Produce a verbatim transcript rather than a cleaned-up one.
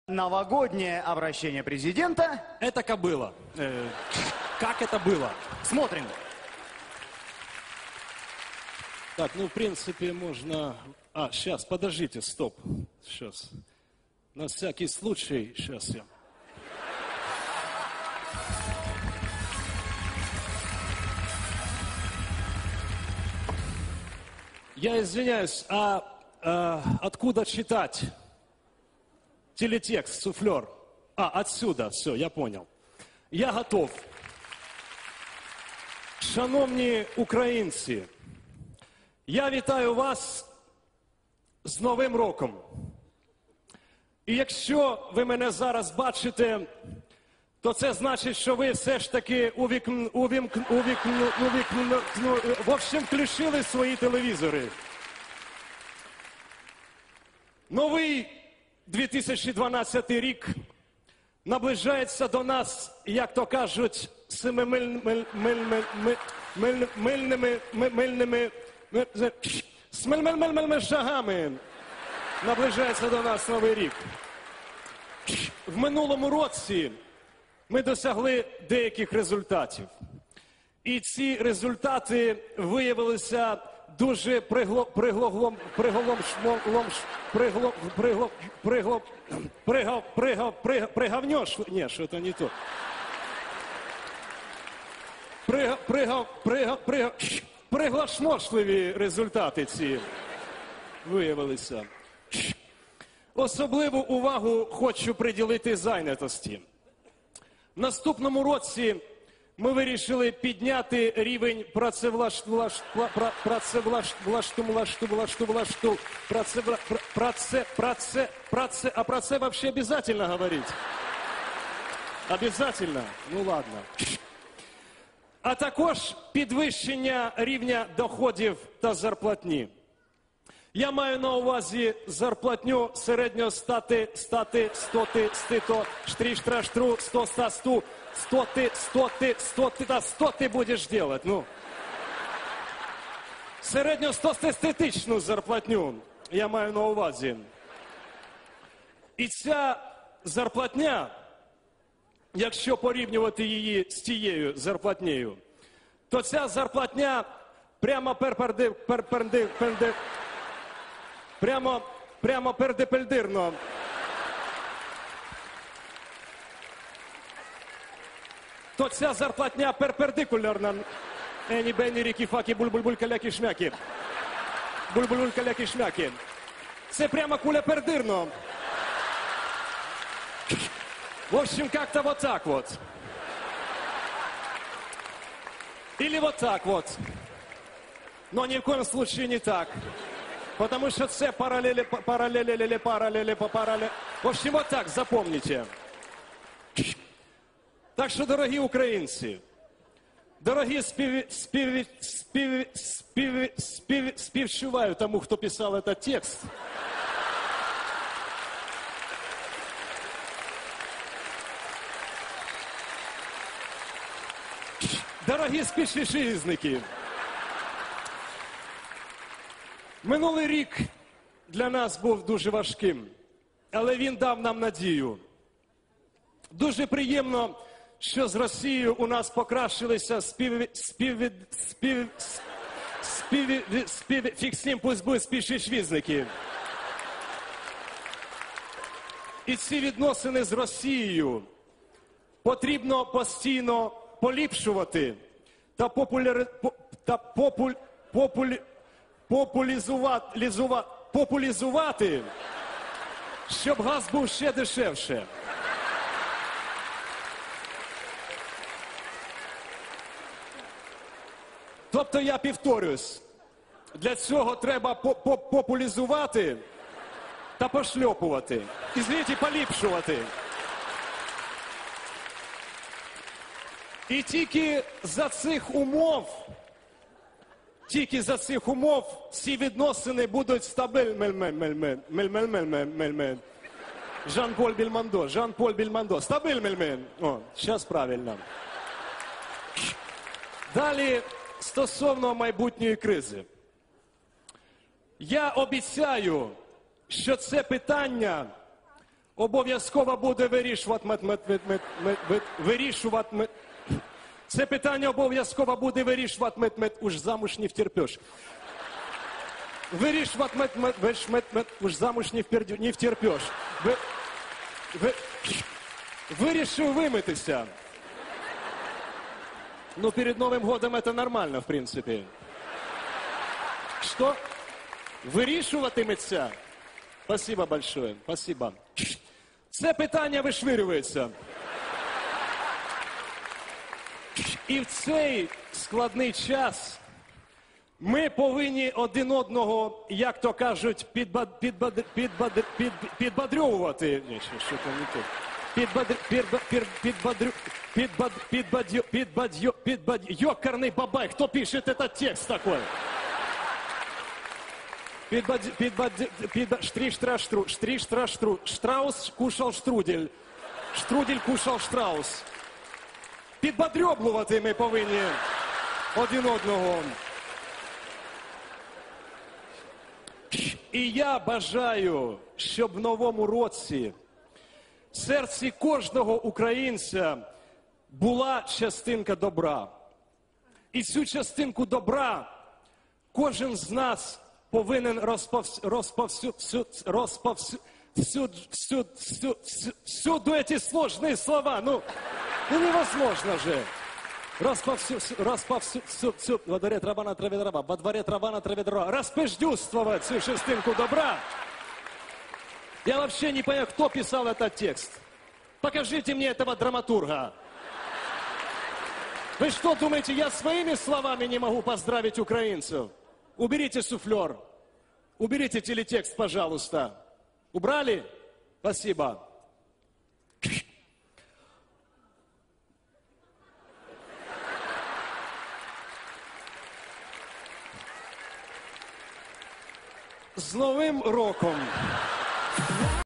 Новогоднее обращение президента. Это кобыла. Э, как это было? Смотрим. Так, ну, в принципе, можно... А, сейчас, подождите, стоп. Сейчас. На всякий случай, сейчас я... Я извиняюсь, а, а откуда читать? Телетекст, суфлер. А, отсюда, все, я понял. Я готов. Шановні українці, я вітаю вас з Новим роком. І якщо ви мене зараз бачите, то це значить, що ви все ж таки увікн, увімкн, увікн, увікн, ну, в общем, включили свої телевізори. Новий дві тисячі дванадцятий рік наближається до нас, як то кажуть, семимильними мильними мильними шагами. Наближається до нас Новий рік. В минулому році ми досягли деяких результатів. І ці результати виявилися дуже приголом, приголом, приголом, приголом, приголом, приголом, приголом, приголом, приголом, пригавнёш. Ні, що це не то. Пригав, пригав, пригав, пригав, приглашмошливі результати ці виявилися. Особливу увагу хочу приділити зайнятості. В наступному році ми вирішили підняти рівень працевлашту, а про це вообще обязательно говорить? Обязательно? Ну ладно. А також підвищення рівня доходів та зарплатні. Я маю на увазі зарплатню середньо стати, стати, стоти, стито, штрі, штра, штру, сто, ста, сту, стоти, стоти, стоти, да, сто ти будеш делать, ну. Середньо стостестетичну зарплатню я маю на увазі. І ця зарплатня, якщо порівнювати її з тією зарплатнею, то ця зарплатня прямо перперди, перперди, перди, Прямо, прямо пердепельдирно. То ця зарплатня перпердикулярна. Ені, бені, ріки, факи, буль-буль-буль, каляки, шмяки. Буль-буль-буль, каляки, шмяки. Це прямо куля-пердирно. В общем, как-то вот так вот. Или вот так вот. Но ни в коем случае не так. Потому что це параллели, параллели, параллели, параллели. В общем, вот так, запомните. Так що, дорогі українці, дорогі спів, спів, спів, спів, спів, співчуваю тому, хто писав этот текст. Дорогі співвітчизники, минулий рік для нас був дуже важким, але він дав нам надію. Дуже приємно, що з Росією у нас покращилися спів... спів... спів... спів... спів... фіг з ним, пусть будуть співвітчизники. І ці відносини з Росією потрібно постійно поліпшувати та популяри... та популь... популь... популізувати, лізувати, популізувати, щоб газ був ще дешевше. Тобто я повторюсь, для цього треба популізувати та пошльопувати. Ізвіть, поліпшувати. І тільки за цих умов Тільки за цих умов ці відносини будуть стабільними. Жан-Поль Бельмондо, Жан-Поль Бельмондо. Стабільними. О, зараз правильно. Далі, стосовно майбутньої кризи. Я обіцяю, що це питання обов'язково буде вирішувати мет, мет, мет, мет, мет, мет, вирішувати мет. Це питання обов'язково буде вирішувати мет, мет, уж замуж не втерпеш. Вирішувати мет, мет, мет, мет, мет, уж замуж не, впердю, не втерпеш. Ви, ви, вирішив вимитися. Ну, перед Новым годом это нормально, в принципе. Что? Вирішуватиметься? Спасибо большое, спасибо. Це питання вишвирюється. І в цей складний час ми повинні один одного, як то кажуть, підбад, підбад, підбад, під, підбадрювати. Ні, що, що там не то. Підбадрю, підбад, підбадрю, підбад, підбадю, підбадю, підбад, ёкарный бабай, кто пишет этот текст такой? Підбад, підбад, підбад, штрих, штраш, штру, штрих, штраш, штру, штраус кушал штрудель, штрудель кушал штраус. Підбадрьоблувати ми повинні один одного. І я бажаю, щоб в новому році в серці кожного українця була частинка добра. І цю частинку добра кожен з нас повинен розповсю, розповсю, всю, розповсю, всю, всю, всю, всю, всюду эти сложные слова. Ну, ну невозможно же. Расповсю, расповсю, всю, всю, во дворе трава на траве дрова, во дворе трава на траве дрова. Распиждюствовать всю шестинку добра. Я вообще не понимаю, кто писал этот текст. Покажите мне этого драматурга. Вы что думаете, я своими словами не могу поздравить украинцев? Уберите суфлер. Уберите телетекст, пожалуйста. Убрали? Спасибо. З Новим роком!